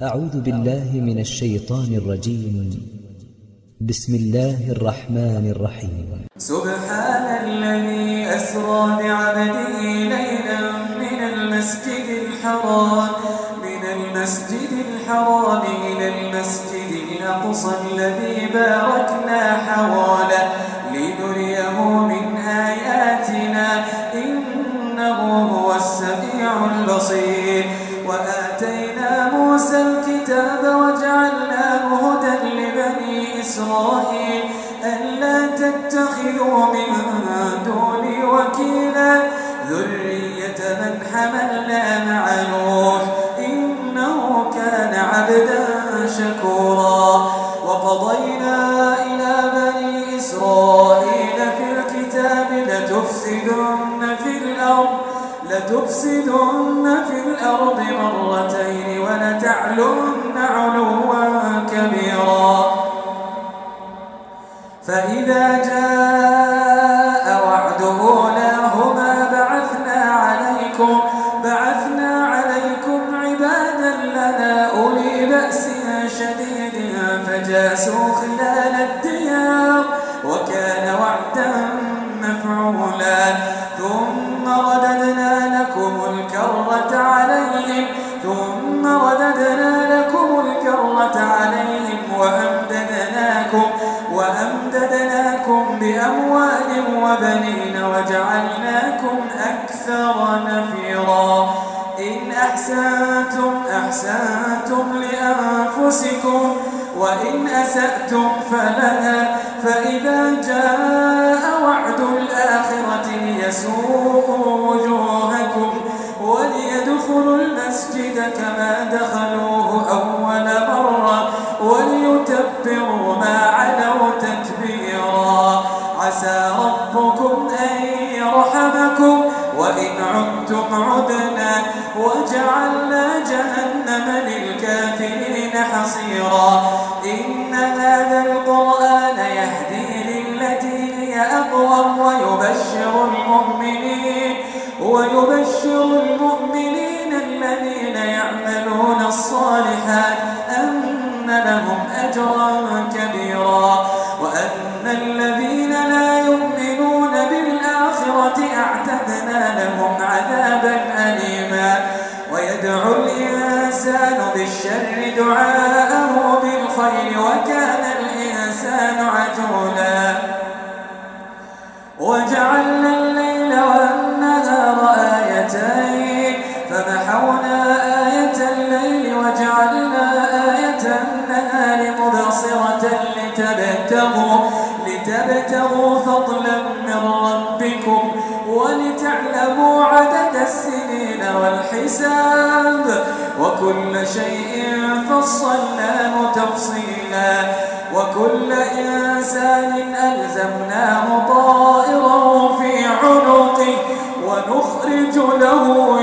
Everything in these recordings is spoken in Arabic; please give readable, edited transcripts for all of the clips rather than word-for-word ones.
أعوذ بالله من الشيطان الرجيم. بسم الله الرحمن الرحيم. سبحان الذي أسرى بعبده ليلا من المسجد الحرام إلى المسجد الأقصى الذي باركنا حوله لنريه من آياتنا إنه هو السميع البصير. وآتينا موسى الكتاب وجعلناه هدى لبني إسرائيل ألا تتخذوا من دوني وكيلا ذرية من حملنا مع نوح إنه كان عبدا شكورا. وقضينا إلى بني إسرائيل في الكتاب لتفسدن في الأرض مرتين ولتعلن علوا كبيرا. فإذا جاء وعد أولاهما بعثنا عليكم عبادا لنا أولي بأس شديد فجاسوا خلال الديار وكان وعدا مفعولا. ثم رددنا لكم الكرة عليهم وأمددناكم بأموال وبنين وجعلناكم أكثر نفيرا. إن أحسنتم لأنفسكم وإن أسأتم فلها. فإذا جاء وعد الآخرة ليسوءوا وجوهكم وليدخلوا المسجد كما دخلوه أول مرة وليتبروا ما علوا تتبيرا. عسى ربكم أن يرحمكم وإن عدتم عدنا وجعلنا جهنم للكافرين حصيرا. إن هذا القرآن يهدي للتي هي أقوم ويبشر المؤمنين الذين يعملون الصالحات أن لهم أجرا كبيرا وأن الذين لا يؤمنون بالآخرة أعتدنا لهم عذابا أليما. ويدعو الإنسان بالشر دعاءه بالخير وكان الإنسان عجولا. وجعلنا الليل والنهار آيتين فمحونا آية الليل وجعلنا آية النهار مبصرة لتبتغوا فضلا من ربكم ولتعلموا عدد السنين والحساب وكل شيء فصلناه تفصيلا. وكل إنسان ألزمناه طائره في عنقه ونخرج له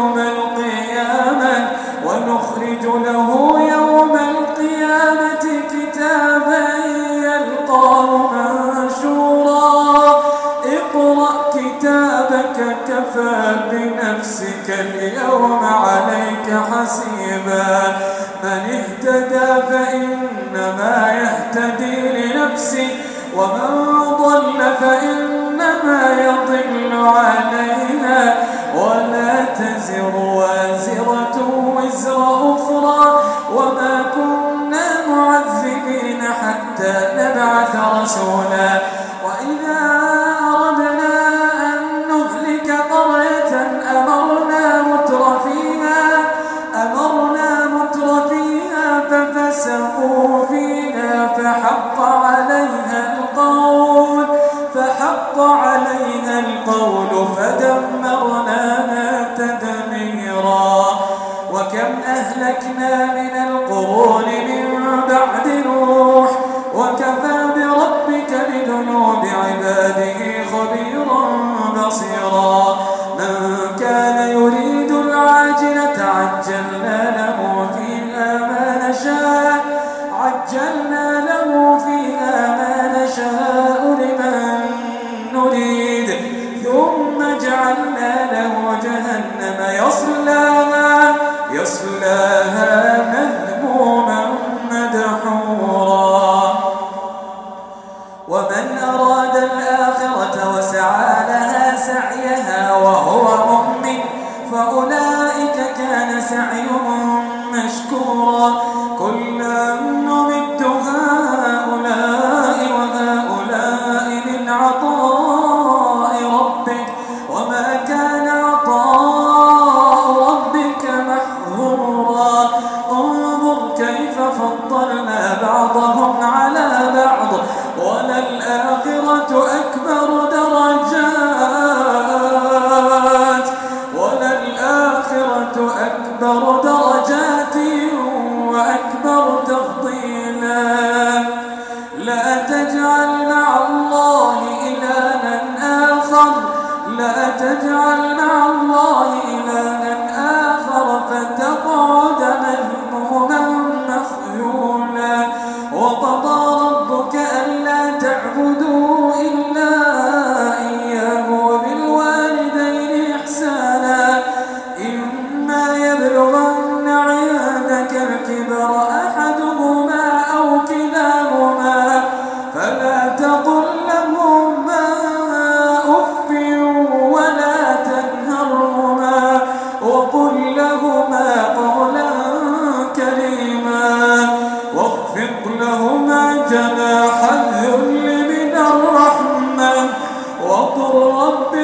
يوم القيامة كتابا يلقاه منشورا. اقرأ كتابك كفى بنفسك اليوم عليك حسيبا. من اهتدى فإنما يهتدي لنفسه ومن ضل فإنما يضل عليها ولا تزر وازرة وزر أخرى وما كنا معذبين حتى نبعث رسولا. وإذا أردنا أن نهلك قرية أمرنا متر فيها ففسقوا فيها فحق عليها القول فدمرناها تدميرا. وكم أهلكنا من القرون من بعد نوح وكفى بربك بذنوب عباده خبيرا بصيرا. من كان يريد العاجلة عجلنا له فيها ما نشاء لمن نريد ثم جعلنا له جهنم يصلاها مذموما مشكورا كلا نمد هؤلاء وهؤلاء من عطاء ربك وما كان عطاء ربك محظورا انظر كيف فضلنا بعضهم على بعض وللآخرة أكبر درجات وأكبر تفضيلا لا تجعل مع الله إلها آخر فتقعد مذموما مخذولا وقضى ربك ألا تعبدوا إلا إياه وبالوالدين إحسانا إما يبلغن عندك الكبر أحدهما أو كلاهما فلا تقل لهما أف ولا تنهرهما وقل لهما قولا كريما واخفض لهما جناح الذل من الرحمة وقل رب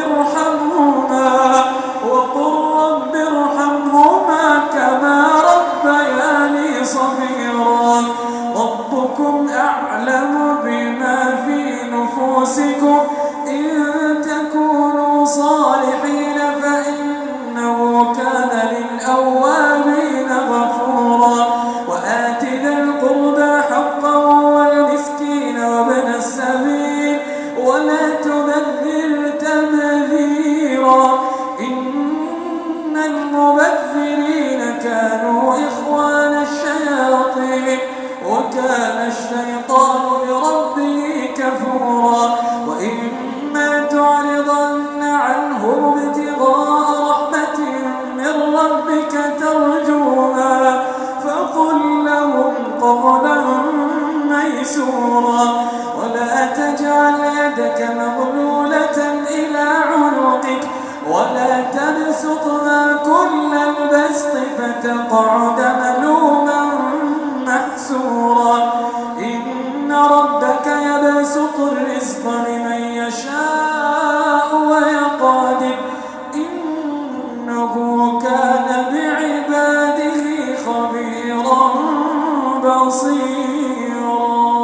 ارحمهما كما ربياني صغيرا ربكم أعلم بما في نفوسكم إن تكونوا صالحين فإنه كان للأوابين غفورا وآت ذا القربى حقه والمسكين وابن السبيل ولا تبذر تبذيرا إن المبذرين كانوا إخوان الشياطين وكان الشيطان لربه كفورا وإما تعرضن عنهم ابتغاء رحمة من ربك ترجوها فقل لهم قولا ميسورا ولا تجعل يدك مغلولة إلى عنقك ولا تبسطها كل البسط فتقعد ملوما محسورا إن ربك يبسط الرزق لمن يشاء ويقدر إنه كان بعباده خبيرا بصيرا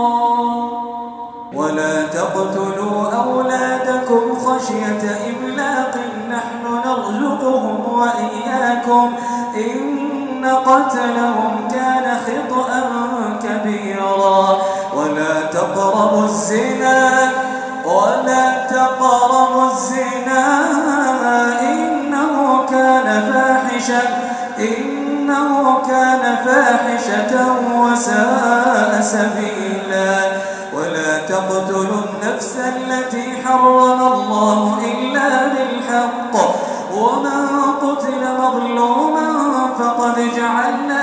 ولا تقتلوا أولادكم خشية إملاق نحن نرزقهم وإياكم إن قتلهم كان خطأ كبيرا ولا تقربوا الزنا إنه كان فاحشة وساء سبيلا ولا تقتلوا النفس التي حرم الله إلا بالحق ومن قتل مظلوما فقد جعلنا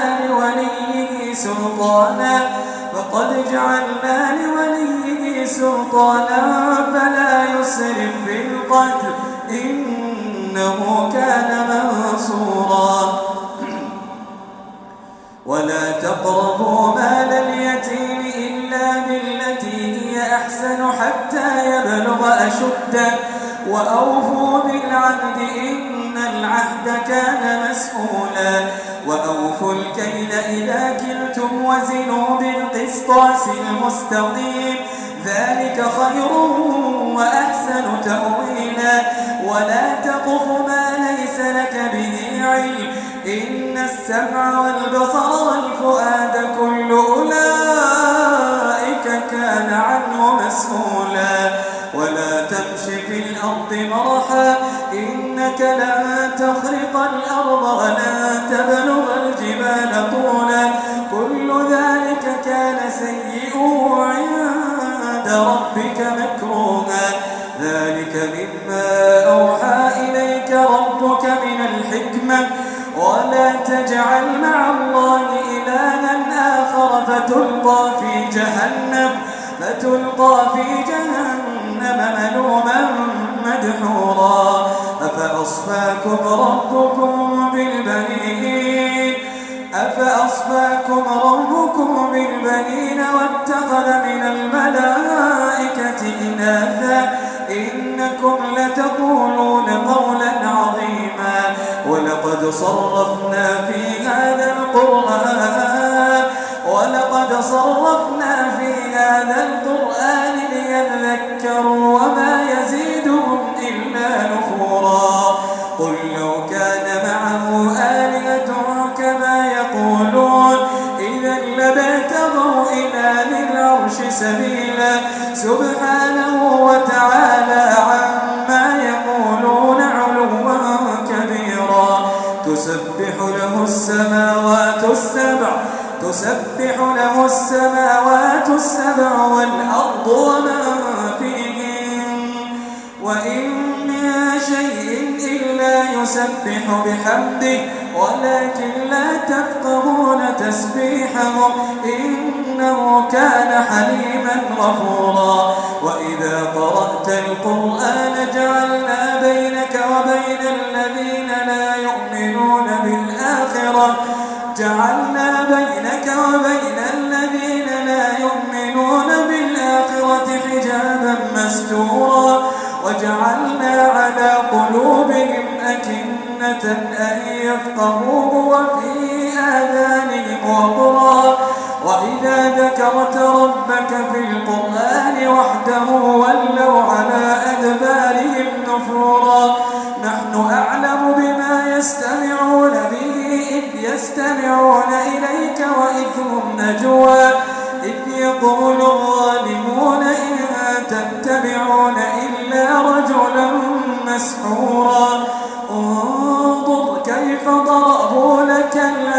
لوليه سلطانا فلا يسرف في القتل إنه كان منصورا ولا تقربوا مال اليتيم إلا بالتي هي أحسن حتى يبلغ أشده وأوفوا بالعهد إن العهد كان مسؤولا وأوفوا الكيل إذا كلتم وزنوا بالقسطاس المستقيم ذلك خير وأحسن تأويلا ولا تقف ما ليس لك به علم إن السمع والبصر والفؤاد كل أولئك كان عنه مسؤولا ولا تمش في الأرض مرحا إنك لن تخرق الأرض ولن تبلغ الجبال طولا كل ذلك كان سيئه عند ربك مكروها ذلك مما أوحى إليك ربك من الحكمة ولا تجعل مع الله إلها آخر فتلقى في جهنم ملوما مدحورا أفأصفاكم ربكم بالبنين أفأصفاكم ربكم بالبنين واتخذ من الملائكة إناثا إنكم لتقولون قولا عظيما ولقد صرفنا في هذا القرآن ليذكروا وما يزيدهم إلا نفورا قل لو كان معه آلهة كما يقولون إذا لابتغوا إلى ذي العرش سبيلا سبحانه وتعالى عما يقولون علوا كبيرا تسبح له السماوات السبع والأرض ومن فيهن وإن من شيء إلا يسبح بحمده ولكن لا تفقهون تسبيحهم إنه كان حليما غفورا وإذا قرأت القرآن جعلنا بينك وبين الذين لا يؤمنون بالآخرة حجابا مستورا وجعلنا على قلوبهم أكنة أن يفقهوه وفي آذانهم وقرا وإذا ذكرت ربك في القرآن وحده ولوا على أدبارهم نفورا نحن أعلم بما يستمعون به إذ يستمعون إليك وإذ هم نجوى إذ يقول الظالمون إن تتبعون إلا رجلا مسحورا انظر كيف ضربوا لك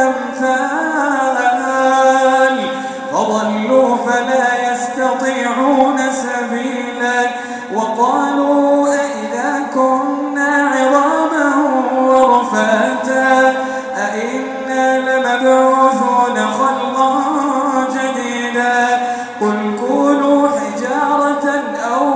الأمثال فضلوا فلا يستطيعون سبيلا وقالوا أئذا كنا عظاما ورفاتا أئنا لمبعوثون خلقا جديدا قل كونوا حجارة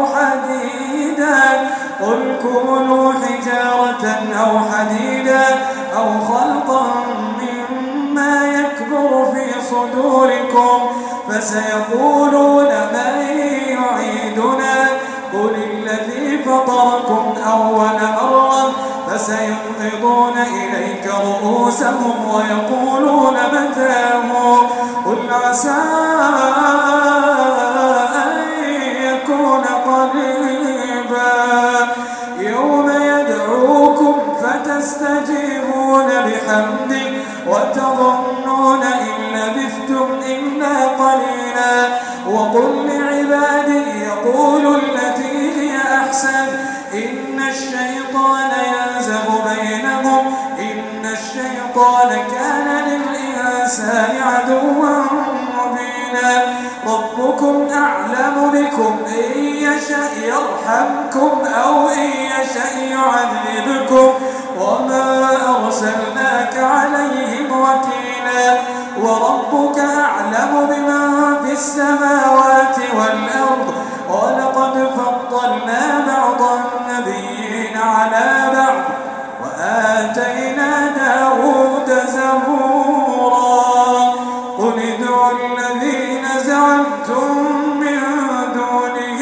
أو حديدا أو خلقا مما يكبر في صدوركم فسيقولون من يعيدنا قل الذي فطركم أول مرة فسينغضون إليك رؤوسهم ويقولون متاه قل عسى أن يكون قريبا يوم يدعوكم فتستجيبون بحمده وتظنون إن لبثتم إلا قليلا وقل لعبادي يقولوا التي هي أحسن إن الشيطان ينزغ بينهم إن الشيطان كان للإنسان عدوا مبينا ربكم أعلم بكم إن يشأ يرحمكم أو إن يشأ يعذبكم وما أرسلناك عليهم وكيلا وربك أعلم بمن في السماوات والأرض ولقد فضلنا بعض النبيين على بعض وآتينا داود زبورا قل ادعوا الذين زعمتم من دونه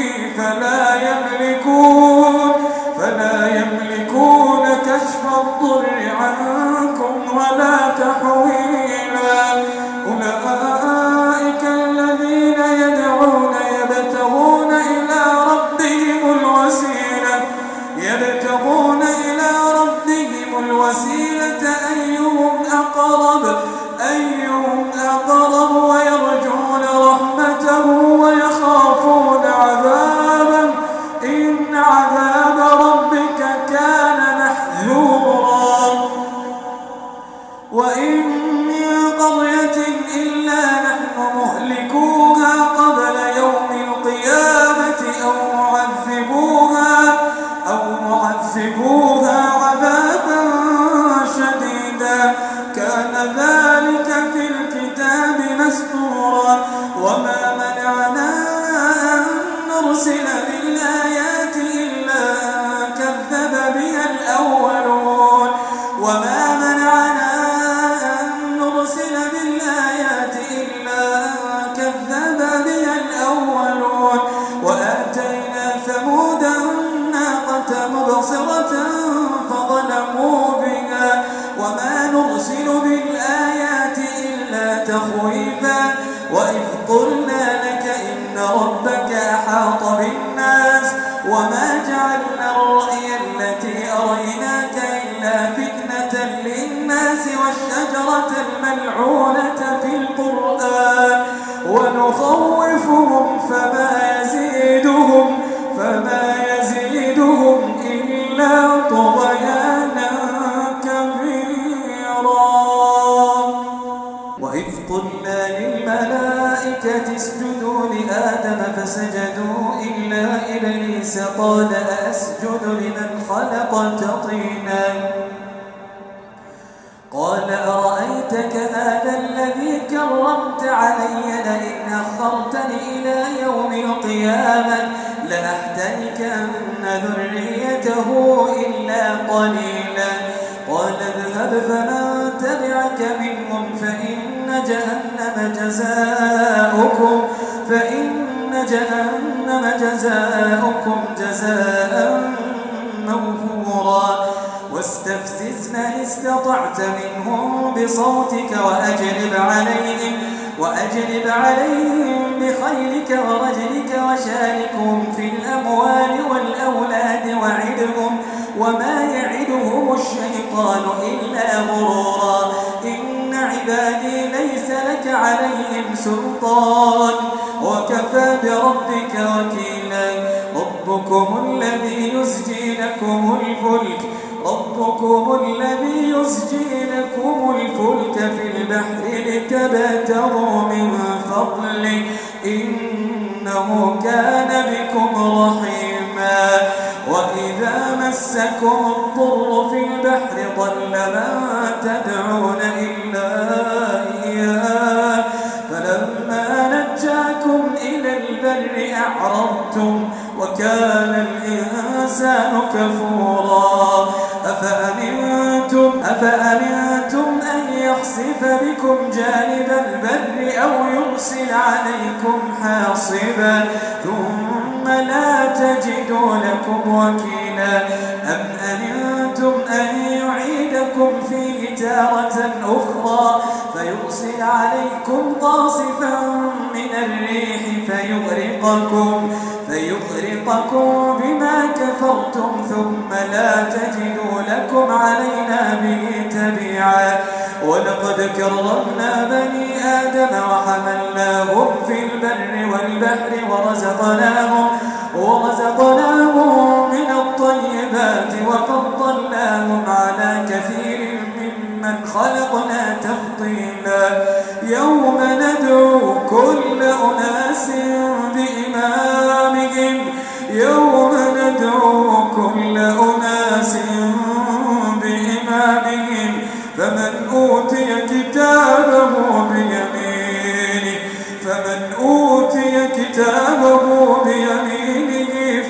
فلا يملكون كشف الضر عنكم ولا تحويلا أولئك الذين يدعون يبتغون إلى ربهم الوسيلة أيهم أقرب ويرجون رحمته ويخافون عذابه إن عذاب ربك كان محذورا وإن من قرية إلا نحن مهلكوها قبل يوم القيامة أو معذبوها عذابا شديدا كان ذلك في الكتاب مسطورا وما منعنا أن نرسل بالآيات إلا أن كذب بها الأولون وما منعنا أن نرسل تخويفا وإذ قلنا لك إن ربك أحاط بالناس وما جعلنا الرؤيا التي أريناك إلا فتنة للناس والشجرة الملعونة في القرآن ونخوفهم فما يزيدهم إلا طغيانا كبيرا. وإذ قلنا للملائكة اسجدوا لآدم فسجدوا إلا إبليس قال أأسجد لمن خلقت طينا قال أرأيتك هذا الذي كرمت علي لئن أخرتني إلى يوم القيامة لأحتنكن ذريته إلا قليلا قال اذهب فمن تبعك منهم فإن جهنم جزاؤكم جزاء موفورا واستفزز من استطعت منهم بصوتك وأجلب عليهم بخيلك ورجلك وشاركهم في الأموال والأولاد وعدهم وما يعدهم الشيطان إلا غرورا إن عبادي ليس لك عليهم سلطان وكفى بربك وكيلا ربكم الذي يزجي لكم الفلك في البحر لتبتغوا من فضله إنه كان بكم رحيما وإذا مسكم الضر في البحر ضل من تدعون إلا إياه فلما نجاكم إلى البر أعرضتم وكان الإنسان كفورا أفأمنتم أن يخسف بكم جانب البر أو يرسل عليكم حاصبا ثم لا تجدوا لكم وكيلا أم أمنتم أن يعيدكم فيه تارة أخرى فيرسل عليكم قاصفا من الريح فيغرقكم بما كفرتم ثم لا تجدوا لكم علينا به تبيعا ولقد كرمنا بني آدم وحملناهم في البر والبحر ورزقناهم من الطيبات وفضلناهم على كثير ممن خلقنا تفضيلا يوم ندعو كل أناس بإمامهم فمن أوتي كتابه بيمينه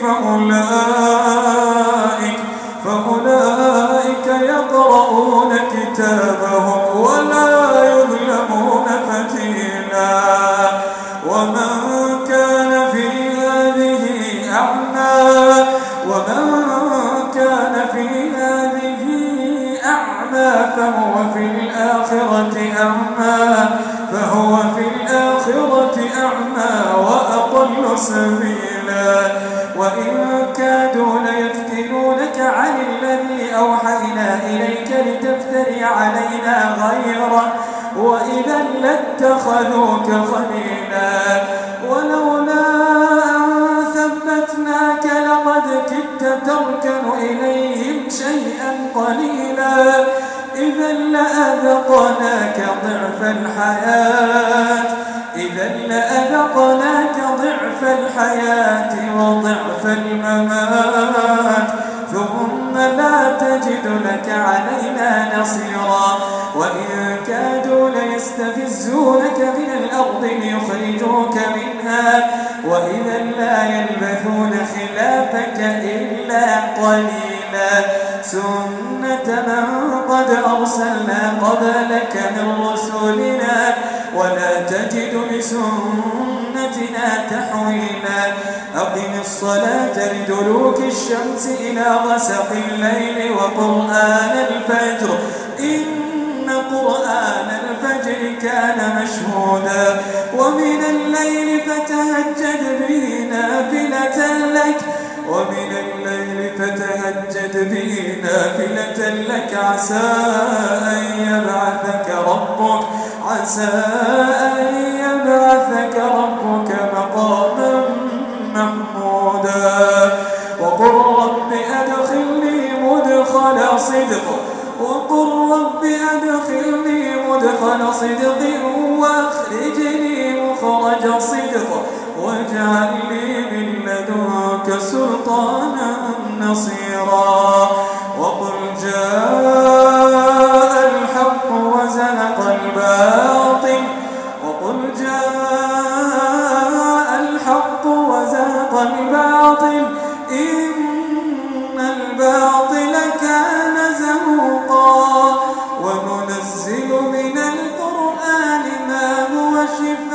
فأولئك يقرؤون كتابهم ولا يظلمون فتيلا ومن كان في هذه أعمى فهو في الآخرة أعمى وأضل سبيلا وإن كادوا ليفتنونك عن الذي أوحينا إليك لتفتري علينا غيره وإذا لاتخذوك خليلا ولولا أن ثبتناك لقد كدت تركن إليهم شيئا قليلا إذا لأذقناك ضعف الحياة وضعف الممات ثم لا تجد لك علينا نصيرا وإن كادوا ليستفزونك من الأرض ليخرجوك منها وإذا لا يلبثون خلافك إلا قليلا سنة من قد أرسلنا قبلك من رسلنا ولا تجد لسنتنا تحويلا أقم الصلاة لدلوك الشمس إلى غسق الليل وقرآن الفجر إن قرآن الفجر كان كان مشهودا ومن الليل فتهجد به نافلة لك عسى أن يبعثك ربك مقاما محمودا وقل رب أدخلني مدخل صدق وأخرجني مخرج صدق واجعل لي من لدنك سلطانا نصيرا وقل جاء الحق وزهق الباطل إن الباطل كان زهوقا وننزل من القرآن ما هو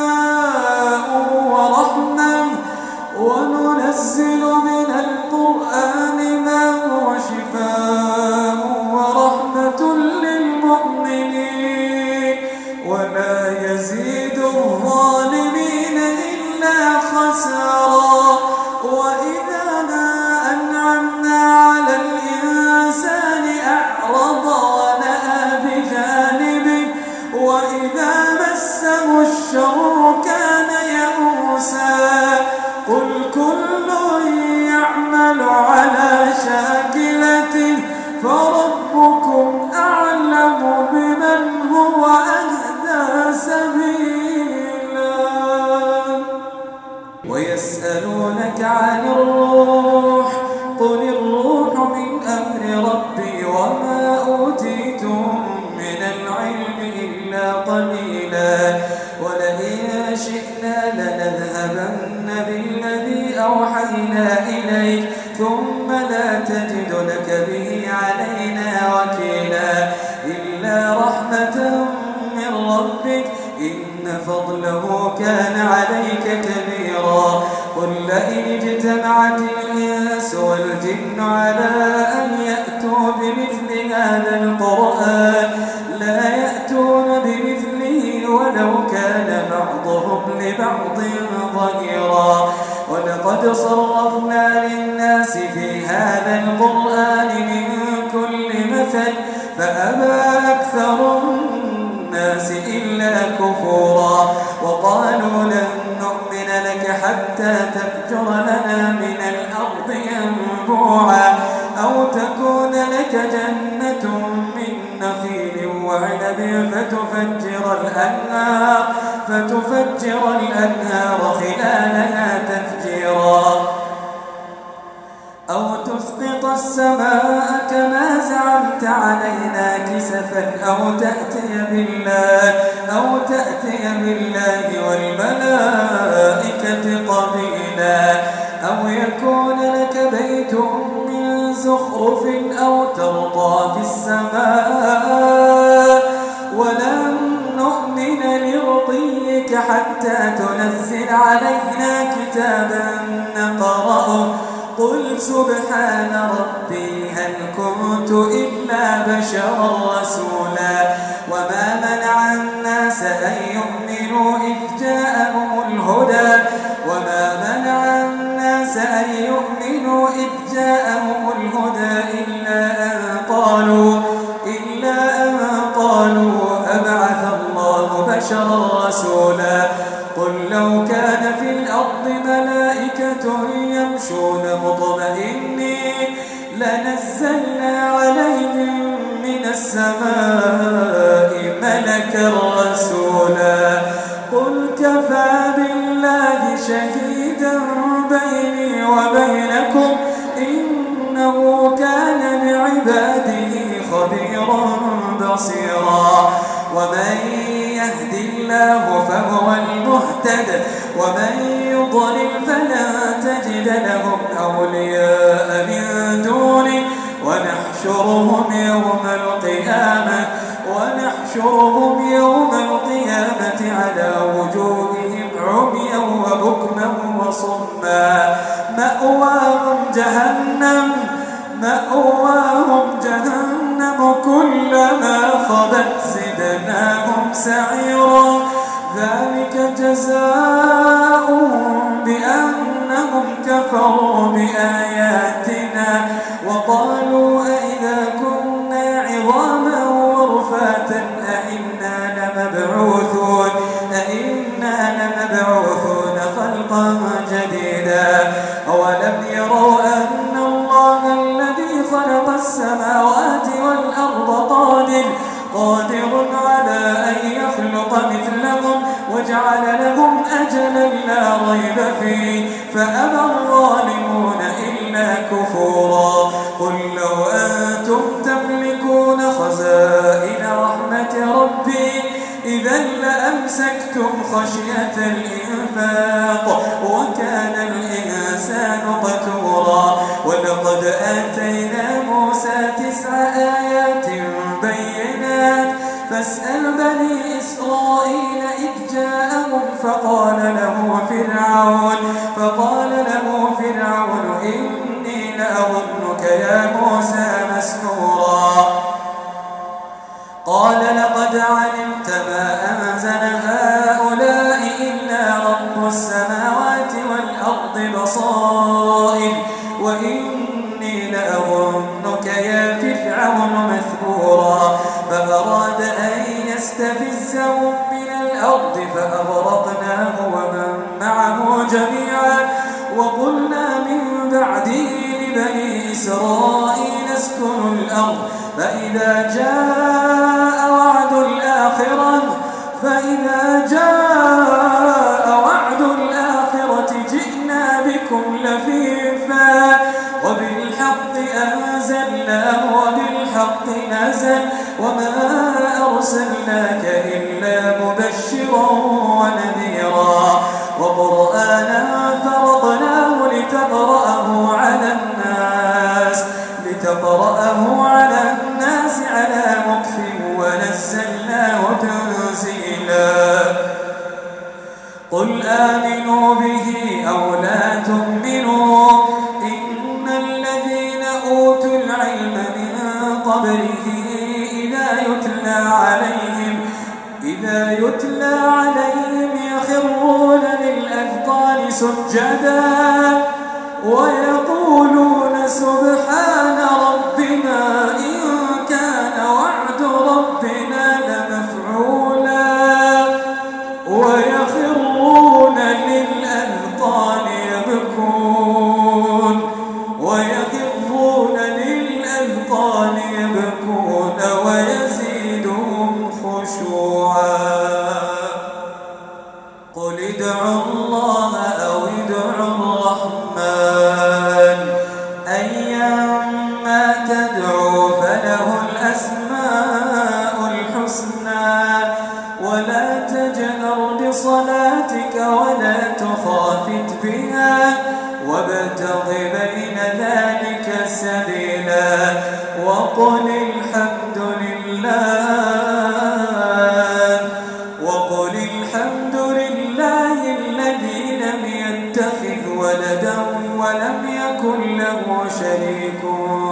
شفاء ورحمة للمؤمنين ولا يزيد الظالمين إلا خسارا وإذا ما أنعمنا على الإنسان أعرض ونأى بجانبه وإذا مسه الشر كان يئوسا قل كل يعمل على شاكلته فربكم أعلم بمن هو أهدى سبيلا ويسألونك عن الروح قل الروح من أمر ربي وما أوتيتم من العلم إلا قليلا ولئن شئنا لنذهبن بالذي أوحينا إليك ثم لا تجد لك به علينا وكيلا إلا رحمة من ربك إن فضله كان عليك كبيرا قل لئن اجتمعت الإنس والجن على أن يأتوا بمثل هذا القرآن لا يأتون بمثله ولو كان بعضهم لبعض ظهيرا ولقد صرفنا للناس في هذا القرآن من كل مثل فأبى أكثر الناس إلا كفورا وقالوا لن نؤمن لك حتى تفجر لنا من الأرض ينبوعا أو تكون لك جنة من نخيل وعنب فتفجر الأنهار خلالها تفجيرا أو تسقط السماء كما زعمت علينا كسفا أو تأتي بالله والملائكة قبيلا أو يكون لك بيت من زخرف أو ترقى في السماء ولن نؤمن لرقيك حتى تنزل علينا كتابا نقرأه قل سبحان ربي هل كنت إلا بشرا رسولا وما منع الناس أن يؤمنوا إذ جاءهم الهدى إلا أن قالوا أبعث الله بشرا رسولا قل لو كان في الأرض ملائكة يمشون مطمئنين لنزلنا عليهم من السماء ملكا رسولا قل كفى بالله شهيدا بيني وبينكم إنه كان بعباده خبيرا بصيرا ومن يهد الله فهو المهتد ومن يضلل فلن تجد لهم أولياء من دونه ونحشرهم يوم القيامة على وجوههم عميا وبكما وصما مأواهم جهنم كلما خبت زدناهم سعيرا جزاؤهم بأنهم كفروا بآياتنا وقالوا أئذا كنا عظاما ورفاتا أئنا لمبعوثون خلقا جديدا أولم يروا أن الله الذي خلق السماوات والأرض قادر على أن يخلق مثلهم وجعل لهم أجلا لا ريب فيه فأبى الظالمون إلا كفورا قل لو أنتم تملكون خزائن رحمة ربي إذا لأمسكتم خشية الإنفاق وكان الإنسان قتورا ولقد آتينا موسى 9 آيات بينات فاسأل بني إسرائيل إذ جاءهم فقال له فرعون إني لأظنك يا موسى مسحورا قال لقد علمت ما أنزل هؤلاء إلا رب السماوات والأرض بصائر وإني لأظنك يا فرعون مثبورا فأراد أن يستفزهم من الأرض فأغرقناه ومن معه جميعا وقلنا من بعده لبني إسرائيل اسكنوا الأرض فإذا جاء وعد الآخرة جئنا بكم لفيفا وبالحق أنزلناه وبالحق نزل وما أرسلناك إلا مبشرا ونذيرا وقرآنا فرضناه لتقرأه على الناس على مكث ونزلناه تنزيلا قل آمنوا به أو لا تؤمنوا إن الذين أوتوا العلم من قبله إذا يتلى عليهم يخرون للأذقان سجدا ويقولون سبحان ربنا إن كان وعد ربنا لمفعولا ويخرون للأذقان يبكون ويزيدهم خشوعا قل ادعوا الله أو ادعوا الرحمن أيما تدعوا فله الأسماء الحسنى ولا تجهر بصلاتك ولا تخافت بها وابتغ بين ذلك سبيلا وقل الحمد لله الذي لم يتخذ ولدا ولم يكن له شريك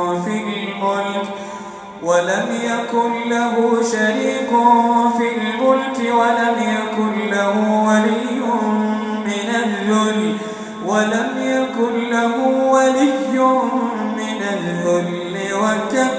في الملك ولم يكن له ولي من الذل وكبره